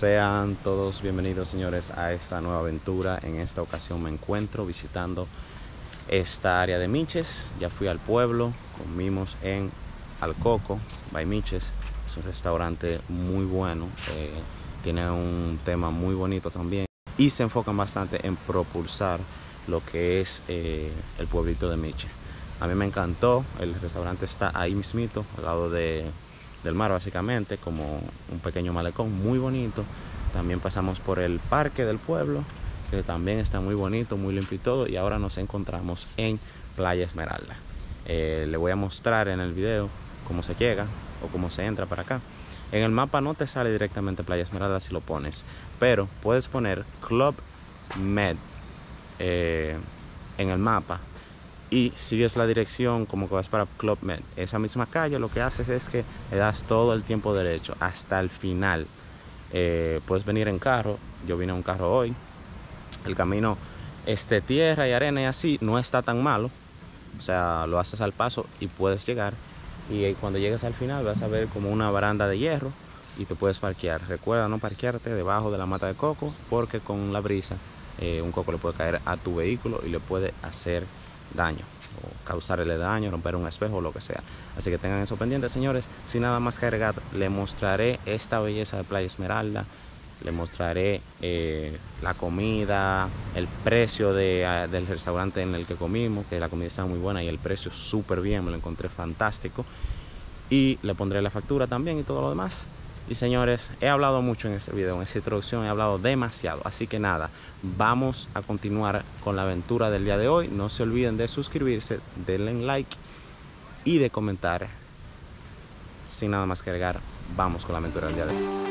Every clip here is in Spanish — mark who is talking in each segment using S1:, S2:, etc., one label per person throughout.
S1: Sean todos bienvenidos, señores, a esta nueva aventura. En esta ocasión me encuentro visitando esta área de Miches. Ya fui al pueblo, comimos en Al Coco by Miches. Es un restaurante muy bueno, tiene un tema muy bonito también y se enfocan bastante en propulsar lo que es el pueblito de Miches. A mí me encantó. El restaurante está ahí mismito, al lado del mar, básicamente, como un pequeño malecón muy bonito. También pasamos por el parque del pueblo, que también está muy bonito, muy limpio y todo. Y ahora nos encontramos en Playa Esmeralda. Le voy a mostrar en el video cómo se llega o cómo se entra para acá. En el mapa no te sale directamente Playa Esmeralda si lo pones, pero puedes poner Club Med en el mapa y sigues la dirección como que vas para Club Med. Esa misma calle lo que haces es que le das todo el tiempo derecho hasta el final. Puedes venir en carro. Yo vine en un carro hoy. El camino tierra y arena y así no está tan malo, o sea, lo haces al paso y puedes llegar. Y cuando llegues al final vas a ver como una baranda de hierro y te puedes parquear. Recuerda no parquearte debajo de la mata de coco, porque con la brisa un coco le puede caer a tu vehículo y le puede hacer daño o causarle daño, romper un espejo o lo que sea. Así que tengan eso pendiente, señores. Sin nada más que agregar, le mostraré esta belleza de Playa Esmeralda. Le mostraré la comida, el precio del restaurante en el que comimos, que la comida estaba muy buena y el precio súper bien, me lo encontré fantástico. Y le pondré la factura también y todo lo demás. Y señores, he hablado mucho en este video, en esta introducción he hablado demasiado. Así que nada, vamos a continuar con la aventura del día de hoy. No se olviden de suscribirse, denle like y de comentar. Sin nada más que agregar, vamos con la aventura del día de hoy.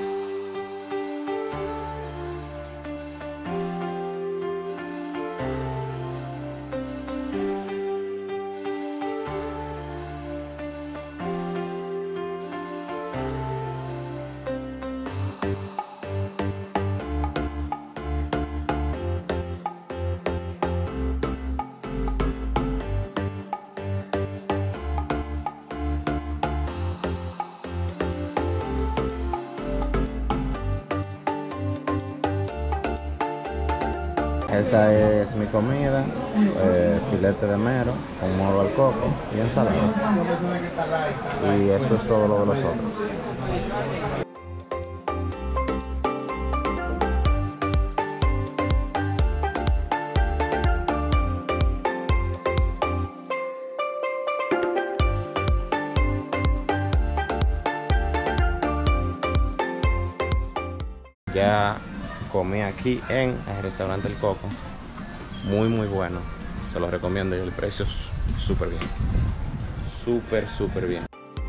S1: Esta es mi comida, filete de mero con moro al coco y ensalada. Y esto es todo lo de los otros. Ya comí aquí en el restaurante El Coco, muy bueno, se los recomiendo y el precio es súper bien, súper bien.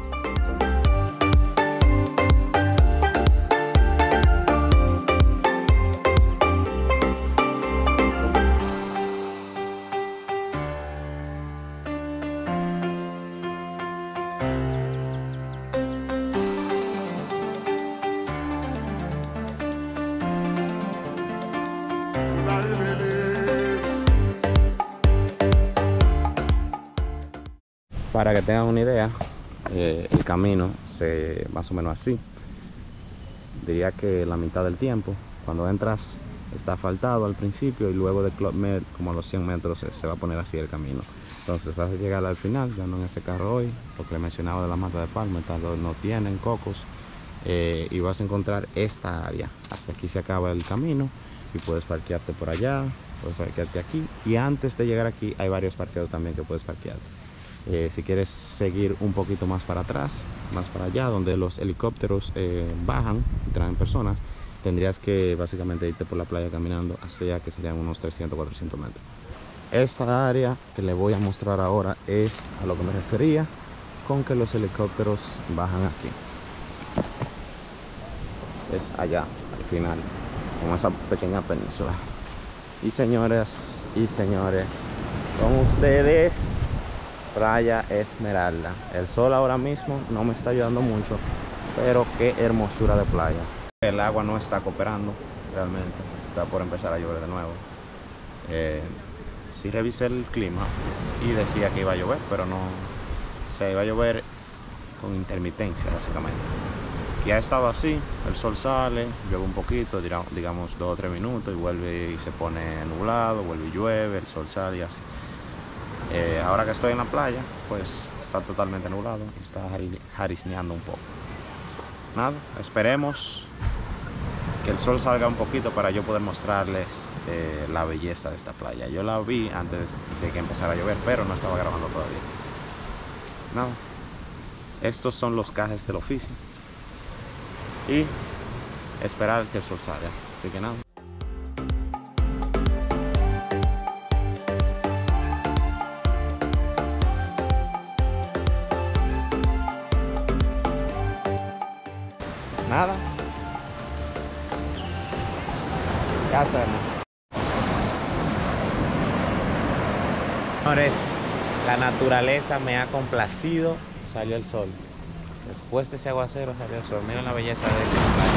S1: Para que tengan una idea, el camino más o menos así. Diría que la mitad del tiempo, cuando entras, está asfaltado al principio y luego de Club Med, como a los 100 metros, se va a poner así el camino. Entonces vas a llegar al final, ya no en este carro hoy, lo que le mencionaba de la mata de palma, no tienen cocos, y vas a encontrar esta área. Hasta aquí se acaba el camino y puedes parquearte por allá, puedes parquearte aquí, y antes de llegar aquí hay varios parqueos también que puedes parquear. Si quieres seguir un poquito más para atrás, más para allá, donde los helicópteros bajan y traen personas, tendrías que básicamente irte por la playa caminando hacia allá, que serían unos 300-400 metros. Esta área que le voy a mostrar ahora es a lo que me refería con que los helicópteros bajan aquí. Es allá, al final, con esa pequeña península. Y señoras y señores, con ustedes Playa Esmeralda. El sol ahora mismo no me está ayudando mucho, pero qué hermosura de playa. El agua no está cooperando realmente, está por empezar a llover de nuevo. Sí revisé el clima y decía que iba a llover, pero no, se iba a llover con intermitencia básicamente. Y ha estado así, el sol sale, llueve un poquito, digamos 2 o 3 minutos y vuelve y se pone nublado, vuelve y llueve, el sol sale y así. Ahora que estoy en la playa, pues está totalmente nublado y está jarizneando un poco. Nada, esperemos que el sol salga un poquito para yo poder mostrarles la belleza de esta playa. Yo la vi antes de que empezara a llover, pero no estaba grabando todavía. Nada, estos son los gajes del oficio y esperar que el sol salga. Así que nada. Nada. ¿Qué hacemos? Señores, la naturaleza me ha complacido. Salió el sol. Después de ese aguacero salió el sol. Miren la belleza de esta playa.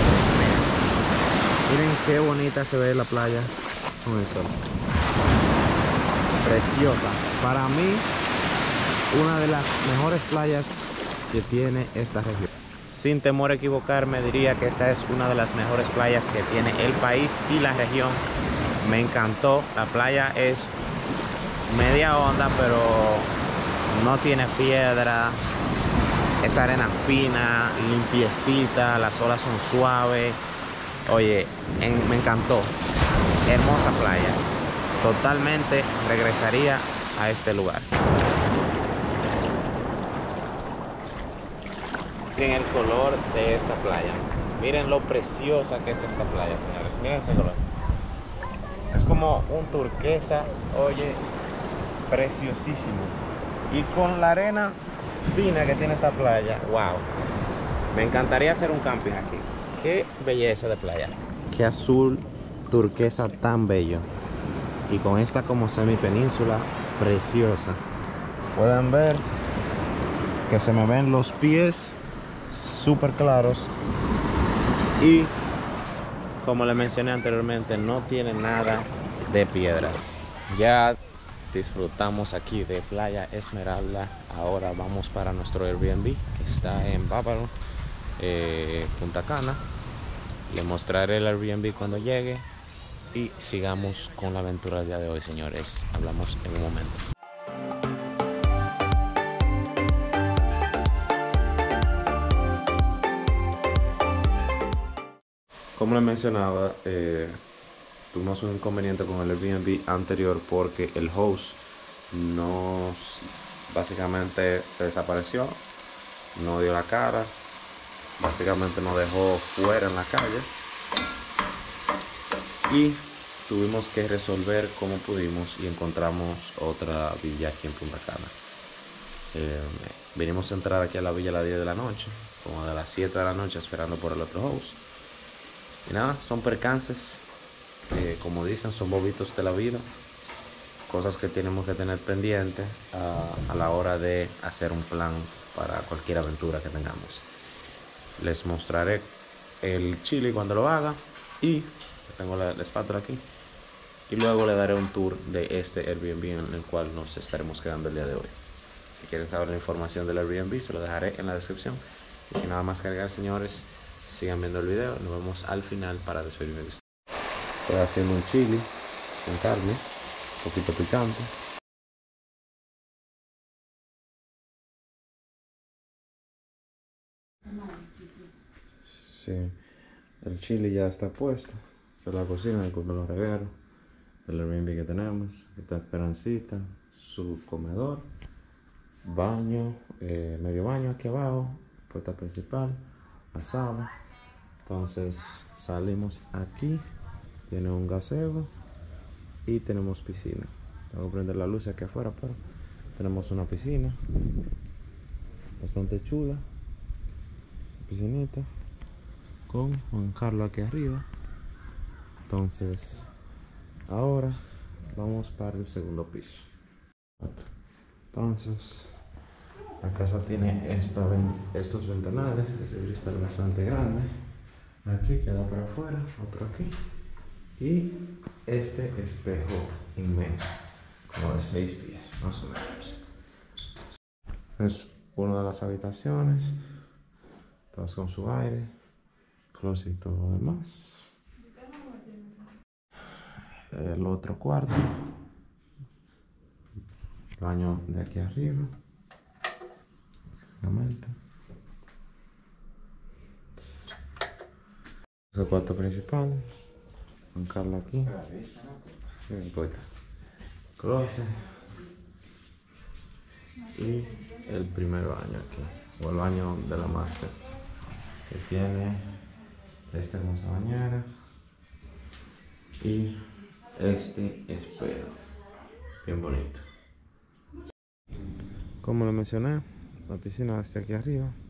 S1: Miren qué bonita se ve la playa con el sol. Preciosa. Para mí, una de las mejores playas que tiene esta región. Sin temor a equivocarme, diría que esta es una de las mejores playas que tiene el país y la región. Me encantó. La playa es media onda, pero no tiene piedra. Es arena fina, limpiecita, las olas son suaves. Oye, me encantó. Hermosa playa. Totalmente regresaría a este lugar. Miren el color de esta playa. Miren lo preciosa que es esta playa, señores. Miren ese color. Es como un turquesa, oye, preciosísimo. Y con la arena fina que tiene esta playa, wow. Me encantaría hacer un camping aquí. Qué belleza de playa. Qué azul turquesa tan bello. Y con esta como semipenínsula preciosa. Pueden ver que se me ven los pies súper claros. Y como les mencioné anteriormente, no tiene nada de piedra. Ya disfrutamos aquí de Playa Esmeralda. Ahora vamos para nuestro Airbnb que está en Bávaro, Punta Cana. Les mostraré el Airbnb cuando llegue y sigamos con la aventura del día de hoy, señores. Hablamos en un momento. Como les mencionaba, tuvimos un inconveniente con el Airbnb anterior porque el host básicamente se desapareció, no dio la cara, básicamente nos dejó fuera en la calle y tuvimos que resolver como pudimos y encontramos otra villa aquí en Punta Cana. Vinimos a entrar aquí a la villa a las 10 de la noche, como de las 7 de la noche esperando por el otro host. Y nada, son percances, como dicen, son bobitos de la vida, cosas que tenemos que tener pendientes a la hora de hacer un plan para cualquier aventura que tengamos. Les mostraré el chili cuando lo haga y tengo la espátula aquí. Y luego le daré un tour de este Airbnb en el cual nos estaremos quedando el día de hoy. Si quieren saber la información del Airbnb, se lo dejaré en la descripción. Y sin nada más que agregar, señores, sigan viendo el video. Nos vemos al final para despedirme de ustedes. Estoy haciendo un chili con carne, un poquito picante. Sí, el chili ya está puesto. Esta es la cocina, disculpen los regueros. El Airbnb que tenemos. Aquí está Esperancita, su comedor, baño, medio baño aquí abajo, puerta principal, la sala. Entonces salimos aquí, tiene un gazebo y tenemos piscina. Tengo que prender la luz aquí afuera, pero tenemos una piscina bastante chula, piscinita con Juan Carlos aquí arriba. Entonces ahora vamos para el segundo piso. Entonces la casa tiene estos ventanales, ese cristal bastante grande. Aquí queda para afuera, otro aquí. Y este espejo inmenso, como de 6 pies, más o menos. Es una de las habitaciones. Todos con su aire, closet y todo lo demás. El otro cuarto, baño de aquí arriba, obviamente. El cuarto principal, con Carla aquí. No importa. Closet. Y el primer baño aquí, o el baño de la master, que tiene esta hermosa bañera y este espejo, bien bonito. Como lo mencioné, la piscina está aquí arriba.